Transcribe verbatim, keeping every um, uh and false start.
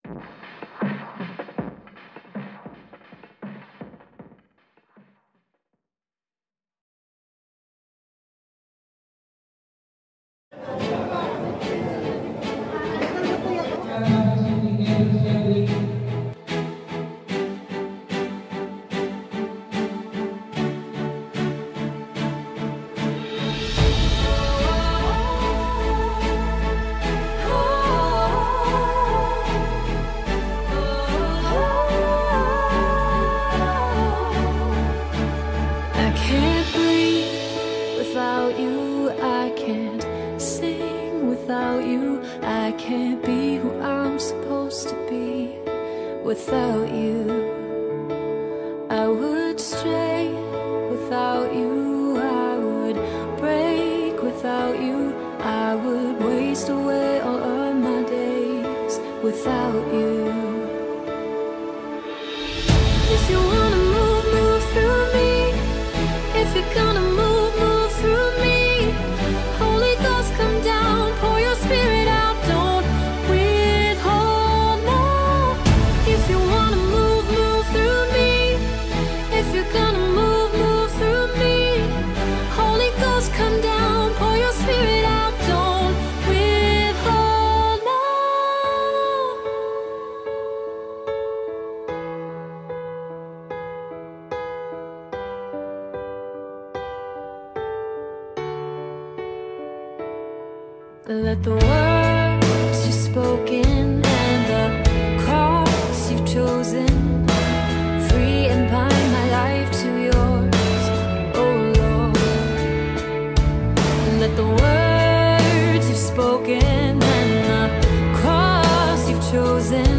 Without you, I would stray. Without you, I would break. Without you, I would waste away all of my days. Without you, if you wanna move, move through me. If you're gonna move, move through me. Holy Ghost, come down, pour your spirit out, don't withhold, no. If you wanna move, move through me. If you're gonna move, move through me. Holy Ghost, come down, pour your spirit out, don't withhold, no. Let the words you've spoken and the cross you've chosen free and bind my life to yours, oh Lord. Let the words you've spoken and the cross you've chosen